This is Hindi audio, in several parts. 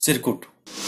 चिरकुट।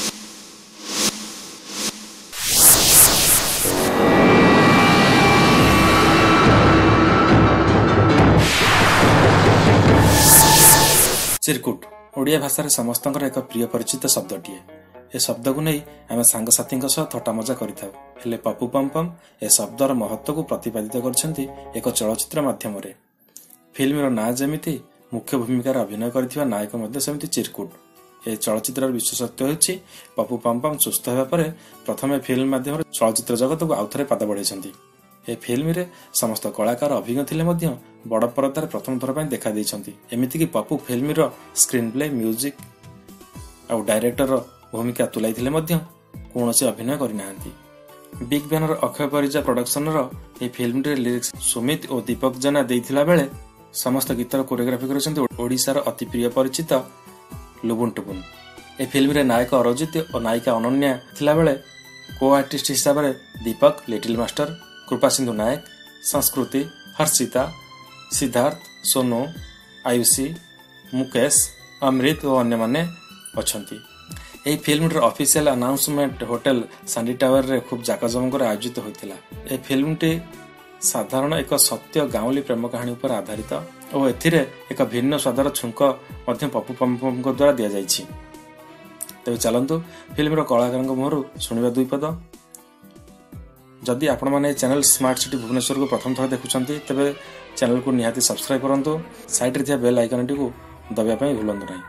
चिरकुट ओडिया भाषा समस्त एक प्रिय परिचित शब्दटीए। ए शब्द को नहीं आम सांगसाथी थट्टा मजा करें। पप्पू पमपम ए शब्दर महत्व को प्रतिपादित कर एक चलचित्र माध्यम। फिल्म ना जमी मुख्य भूमिकार अभिनय कर नायक सेमती चिरकुट। ए चलचित्र विशेषत्व होछि पप्पू पमपम सुस्थ होगा पर प्रथम फिल्म माध्यम चलचित्र जगत को आउ थे पाद बढ़ाई। ए फिल्म रे समस्त कलाकार अभिज्ञ थिले मध्य बड़ परदार प्रथम थर पर देखा देइछंती। एमिति कि पप्पू फिल्म रो स्क्रीन प्ले म्यूजिक आ डायरेक्टर भूमिका तुलाइथिले मध्य कोनोसी अभिनय करिनाहांती। Big banner Akshay Parija production रो ए फिल्म रे लिरिक्स सुमित और दीपक जना देइथिला बेले समस्त गीतर कोरियोग्राफी करछंती ओडिसा रो अति प्रिय परिचित लुबुन टुबुन। ए फिल्म रे नायक अरजित और नायिका अनन्या थिला बेले को आर्टिस्ट हिसाब रे दीपक, लिटिल मास्टर, कृपा सिंधु नायक, संस्कृति, हर्षिता, सिद्धार्थ, सोनू, आयुषी, मुकेश, अमृत और अन्य माने अछंती। एही फिल्म रे official announcement hotel Sandy tower रे खूब जाकजमक आयोजित होइतिला। ए फिल्म टी साधारण एक सत्य गाउली प्रेम कहानी पर आधारित और एथिरे एक भिन्न स्वादर छुंक मध्य पप्पू पमपम द्वारा दिया जाइछि। तेबे चलंतु फिल्म रो कलाकार मुहरु सुनिबा दुई पद। जदि आपण माने चैनल स्मार्ट सिटी भुवनेश्वर को प्रथम थर देखुछंती तेबे चैनल को निहाती सब्सक्राइब करंतु। साइड रे थिया बेल आइकन टी को दबिया पई भूलंतु नाही।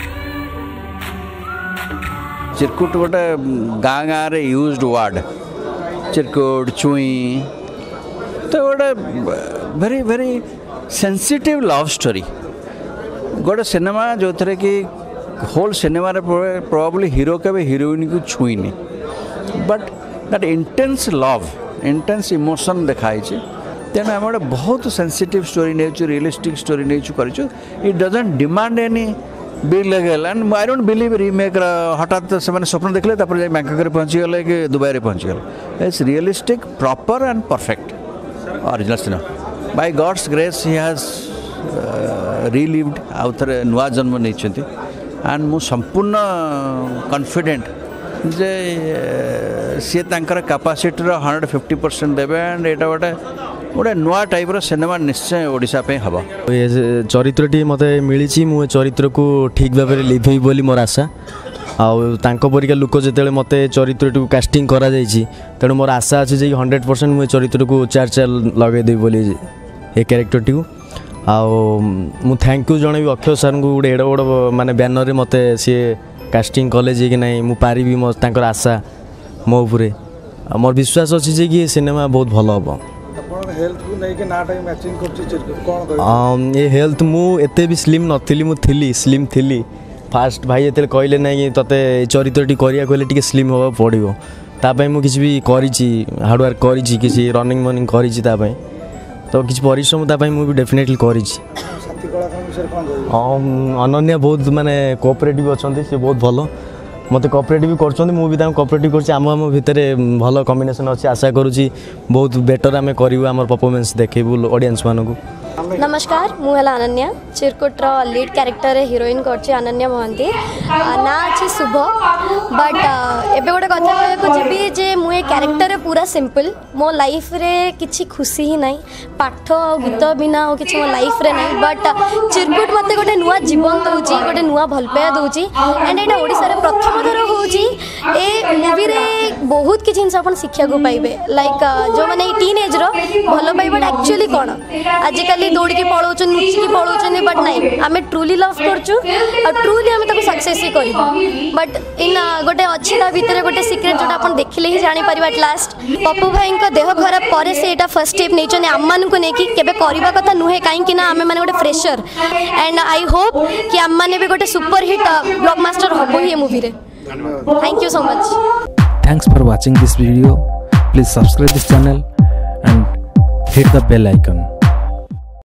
चिरकुट गोटे गाँ गाँ रे यूज्ड वर्ड चिरकुट चुई तो गोटे very very sensitive love story. गोटे सिनेमा जो थे कि होल सिनेमा रे प्रोबेबली हीरो के हीरोइन को छुईनी but that intense love intense emotion देखाई तेणु आम गोटे बहुत सेंसिटिव स्टोरी नहीं रियलिस्टिक स्टोरी नहीं कर। It doesn't demand any big level and I don't believe remake हठात से स्वप्न देखले जाए बैंकॉक पहुँची गले कि दुबई रे पहुँची गले। It's realistic proper and perfect original cinema by God's grace he has relived आउ थे नुआ जन्म नहीं एंड मु संपूर्ण कॉन्फिडेंट जे सी तांकर कैपेसिटी 150% देवे एंड एटा गोटे गोटे नुआ टाइप सिनेमा निश्चय ओडिशा पे हबो। ये चरित्रटी मते मिली मु चरित्र को ठीक भाव में लिभेबी बोली मोर आशा आउ तांको परिका लोक जेतेले मते चरित्र को कास्टिंग करा जायछि तेणु मोर आशा अछि जे 100% मु चरित्र को चार लगे देबी बोली ए कैरेक्टर टी आउ मु थैंक यू जणे अक्षय सर को गोटे एड बड़ माने बैनर रे मते सी कास्टिंग कले जे कि नहीं मु पारिबी मो तांकर आशा मो उपरे मोर विश्वास अछि जे कि सिनेमा बहुत भल हबो। हेल्थ को नहीं के ना टाइम मैचिंग करछि चिरकुट कोन कहै ये हेल्थ मु एते भी स्लिम नथिली मु थिली स्लिम थिली फास्ट भाई एते कहले नै कि तते चरित्रटी करिया कहले टिके स्लिम होबा पड़िबो ता पई मु किछि भी करिछि हार्ड वर्क करिछि किछि रनिंग मॉर्निंग करिछि ता पई तो किछि परिश्रम ता पई मु भी डेफिनेटली करिछि। साथी कलाकार विषय कोन कहै अनन्या बहुत माने कोऑपरेटिव अछंती से बहुत भलो मत कोऑपरेटिव करछंती मु भी ता कोऑपरेटिव करछि आम भितर भलो कॉम्बिनेशन अछि। आशा करूछि बहुत बेटर आमे करिवु हमर परफॉर्मेंस देखेबु ऑडियंस मानको। नमस्कार मु हला अनन्या चिरकुट रो लीड कैरेक्टर हीरोइन करछि अनन्या मोहंती ना अछि शुभ बट एबे गोटे कथा कहय को जेबी जे मु ए कैरेक्टर पूरा सिंपल मो लाइफ रे किछि खुशी ही नाही पाठ गीत बिना ओ किछि मो लाइफ रे नाही बट चिरकुट मते गोटे नुआ जीवन दउची गोटे नुआ भलपाया दउची एंड एटा ओडिसा रे प्रथम थर होउची ए मूवी रे बहुत किछि जिंस अपन शिक्षा को पाइबे लाइक जो माने टीनेज रो भलो पाइबे एक्चुअली कोन आजिकल दौड़ के पलाउन नुचिकी पलाउन बट नहीं आम ट्रूली लव करचु ट्रूली आम सक्सेस ही कर बट इन गोटे अच्छी भितर गोटे सिक्रेट जोटा अपन देखिले ही जानी परिबा एट लास्ट पप्पू भाई देह खराब पर से एटा फर्स्ट स्टेप नहीं आम मान को लेकिन केबे करबा कथा नुहे कहीं ना आम मैंने गोटे फ्रेशर एंड आई होप कि आम मैंने भी गोटे सुपर हिट ब्लॉकबस्टर हम ये मूवी रे। Thank you so much. Thanks for watching this video. Please subscribe this channel and hit the bell icon.